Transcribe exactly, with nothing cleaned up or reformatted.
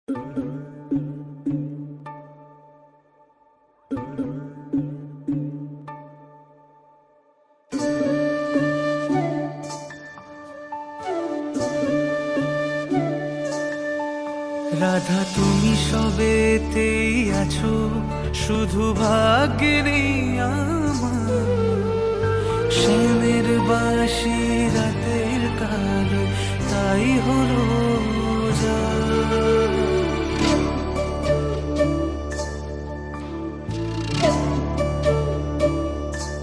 রাধা তুমি সবেতেই আছো, শুধু ভাগ্যে নেই আমার। শ্যামের বাঁশি রাতের কাল, তাই হলো যা।